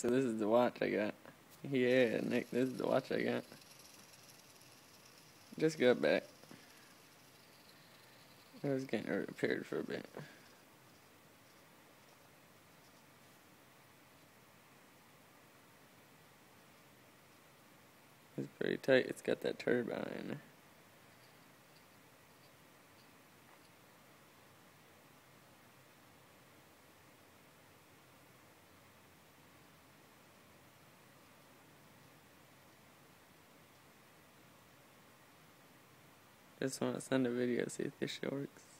So this is the watch I got. Yeah, Nick, this is the watch I got. Just got back. I was getting it repaired for a bit. It's pretty tight. It's got that turbine. Just want to send a video, see if this shit works.